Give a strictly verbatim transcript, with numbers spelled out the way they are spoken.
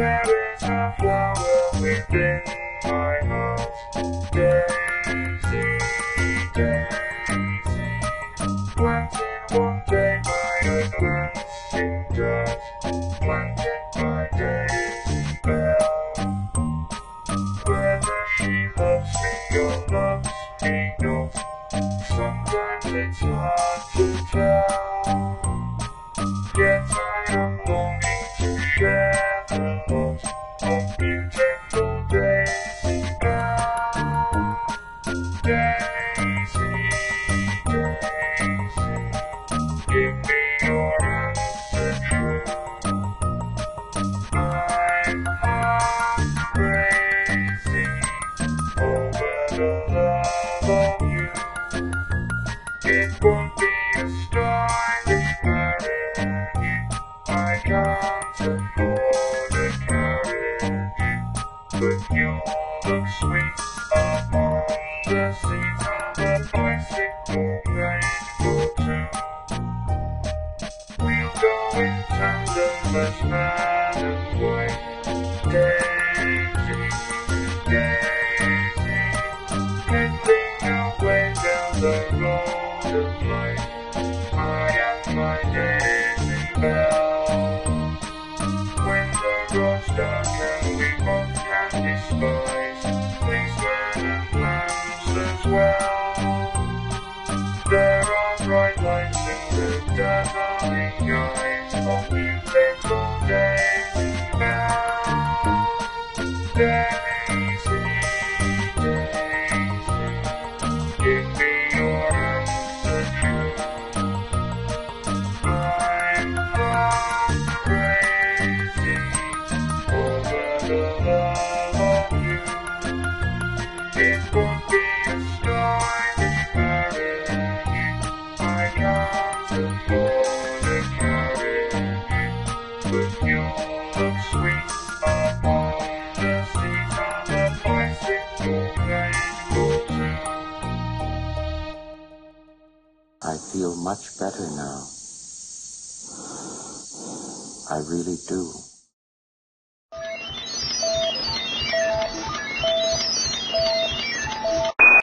There is a flower within my heart. Daisy, Daisy, planted one day by advancing dirt, planted by Daisy Bell. Whether she loves me or loves me not, sometimes it's hard to tell. Yet I am longing to share the lot of beautiful Daisy Bell. Daisy, Daisy, give me your answer true. I'm half crazy over the love of you. It won't be a stylish marriage, I can't afford a carriage, but you look sweet upon the seat of a bicycle made for two. We'll go in tandem as man and wife. Daisy, Daisy, heading away down the road of life. I am my Daisy Bell. When the road's dark and we both can despise policemen and plans as well, there are bright lights in the dazzling eyes of beautiful Daisy Bell. Daisy, Daisy, give me your answer true. I'm half crazy over the love of you. It won't be a stylish marriage, I can't afford a carriage, but you look sweet upon the seat of a bicycle made for two. I feel much better now. I really do.